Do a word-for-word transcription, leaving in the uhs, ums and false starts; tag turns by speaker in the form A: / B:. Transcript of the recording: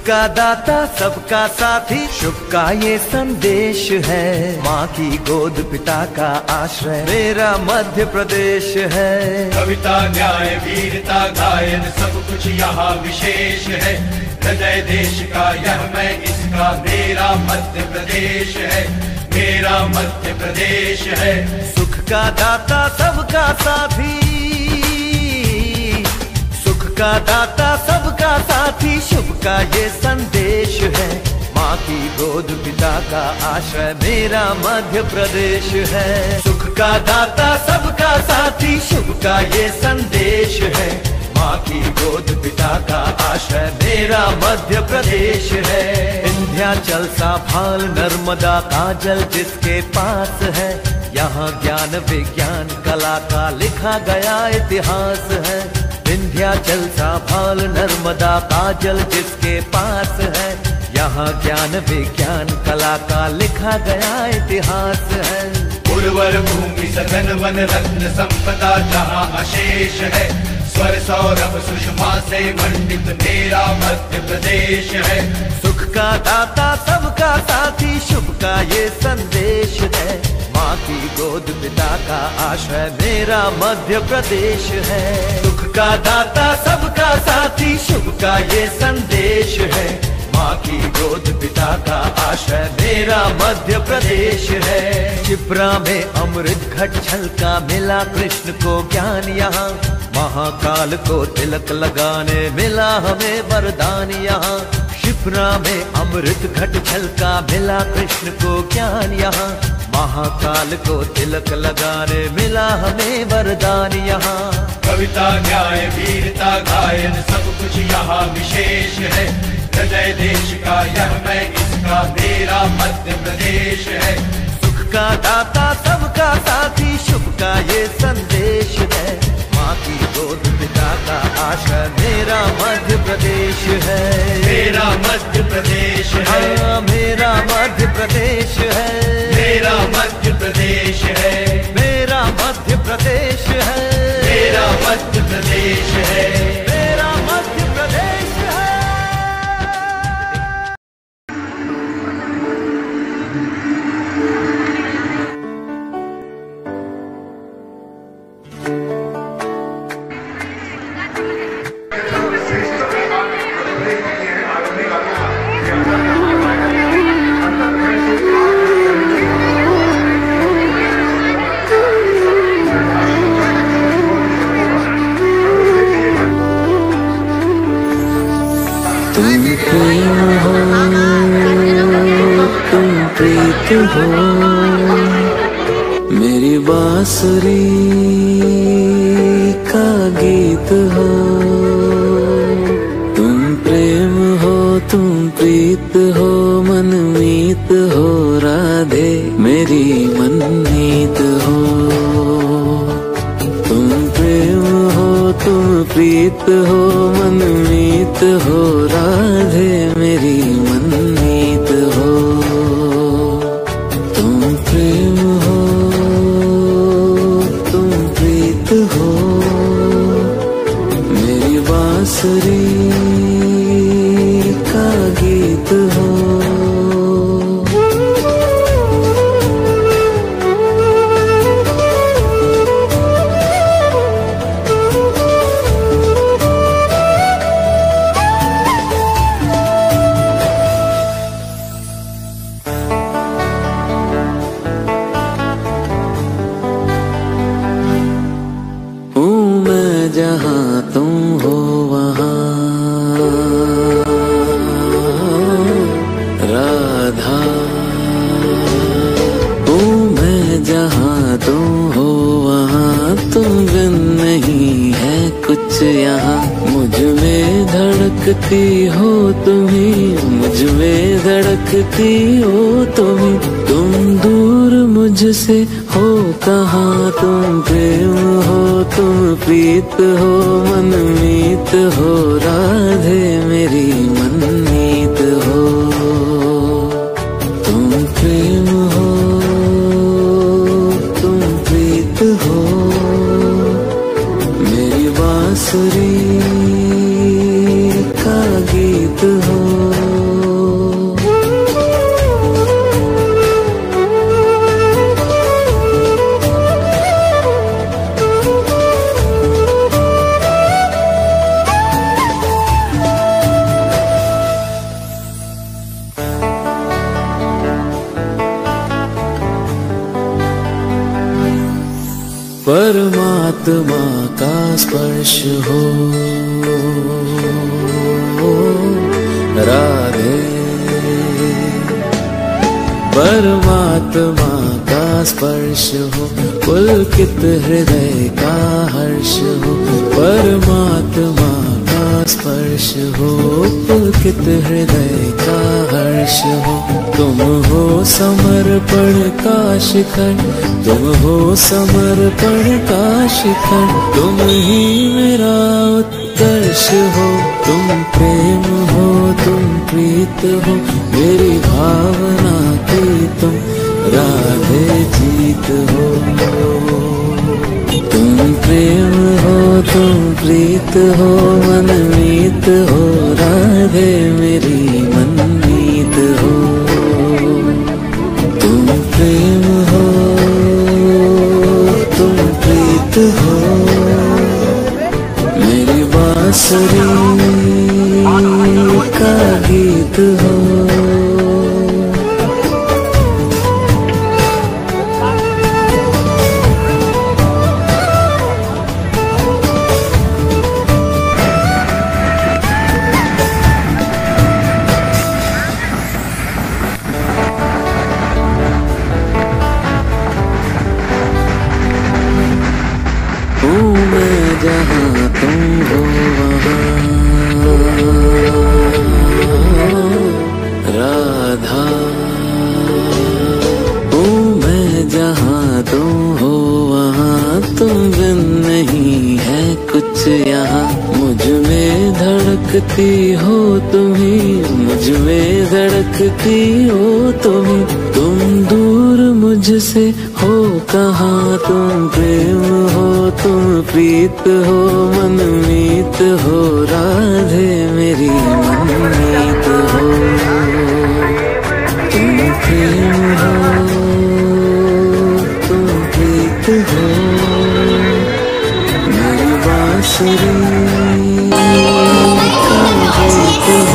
A: का दाता सबका साथी शुभ का ये संदेश है। माँ की गोद पिता का आश्रय मेरा मध्य प्रदेश है।
B: कविता न्याय वीरता गायन सब कुछ यहाँ विशेष है। हृदय देश का यह मैं इसका मेरा मध्य प्रदेश है, मेरा मध्य प्रदेश है।
A: सुख का दाता सबका साथी, सुख का दाता सबका साथी शुभ का ये संदेश है। माँ की गोद पिता का आश्रय मेरा मध्य प्रदेश है। सुख का दाता सबका साथी शुभ का ये संदेश है। माँ की गोद पिता का आश्रय मेरा मध्य प्रदेश है। विंध्याचल सा भाल नर्मदा का जल जिसके पास है, यहाँ ज्ञान विज्ञान कला का लिखा गया इतिहास है। विंध्याचल सा भाल नर्मदा का जल जिसके पास है, यहाँ ज्ञान विज्ञान कला का लिखा गया इतिहास है।
B: उर्वर भूमि सघन वन रत्न संपदा जहाँ अशेष है। स्वर सौरभ सुषमा से मंडित मेरा मध्य प्रदेश है।
A: सुख का दाता सबका साथी शुभ का ये संदेश है। माँ की गोद पिता का आश्रय मेरा मध्य प्रदेश है। सुख का दाता सबका साथी शुभ का ये संदेश है। माँ की गोद पिता का आश्रय मेरा मध्य प्रदेश है। क्षिप्रा में अमृत घट छलका मिला कृष्ण को ज्ञान यहाँ, महाकाल को तिलक लगाने मिला हमें वरदान यहाँ। क्षिप्रा में अमृत घट छलका मिला कृष्ण को ज्ञान यहाँ, महाकाल को तिलक लगाने मिला हमें वरदान यहाँ।
B: कविता न्याय वीरता गायन सब कुछ यहाँ विशेष है। हृदय देश का यह मैं इसका मेरा मध्य प्रदेश है।
A: सुख का दाता सबका साथी शुभ का ये संदेश है। माँ की गोद पिता का आश्रय मेरा मध्य प्रदेश है,
B: मेरा मध्य प्रदेश है।
A: हाँ मेरा मध्य प्रदेश है,
B: मेरा मध्य प्रदेश है।
A: मेरा मध्य प्रदेश है,
B: मेरा मध्य प्रदेश है।
A: मेरा मध्य प्रदेश है।
C: तुम प्रेम हो, तुम प्रीत हो, मेरी बांसुरी का गीत हो। तुम प्रेम हो, तुम प्रीत हो, मनमीत हो, राधे मेरी मनमीत हो। तुम प्रेम हो, तुम प्रीत हो, मनमीत हो, राधे मेरी मनमीत हो। तुम प्रेम हो, तुम प्रीत हो, मेरी बांसुरी का गीत हो। जहाँ तुम हो वहाँ राधा हूँ मैं, जहाँ तुम हो वहाँ तुम बिन नहीं है कुछ यहाँ। मुझ में धड़कती हो तुम्ही, मुझ में धड़कती हो तुम्ही, तुम दूर मुझसे हो कहाँ। तुम प्रेम हो, तुम प्रीत हो, मनमीत हो, राधे मेरी मनमीत हो। तुम प्रेम हो, तुम प्रीत हो, मेरी बांसुरी का गीत हो। परमात्मा का स्पर्श हो राधे, परमात्मा का स्पर्श हो, पुलकित हृदय का हर्ष हो, परमात्मा का स्पर्श हो, पुलकित हृदय का हर्ष हो। तुम हो समर्पण का शिखर, तुम हो समर्पण का शिखर, तुम ही मेरा उत्कर्ष हो। तुम प्रेम हो, तुम प्रीत हो, मेरी भावना की तुम राधे जीत हो। तुम प्रेम हो, तुम प्रीत हो, मनमीत हो, राधे मेरी मनमीत हो। तुम प्रेम हो, तुम प्रीत हो, मेरी बांसुरी का गीत हो। हूँ मैं जहाँ तुम हो वहाँ, राधा। हूँ मैं जहाँ तुम हो वहाँ, तुम बिन नहीं है कुछ यहाँ। मुझ में धड़कती हो तुम्ही, मुझ में धड़कती हो तुम्ही। तुम दूर मुझसे हो कहाँ, तुम प्रेम हो, तुम प्रीत हो, मनमीत हो, राधे मेरी मनमीत हो। तुम प्रेम हो, तुम प्रीत हो, मेरी बांसुरी का गीत हो।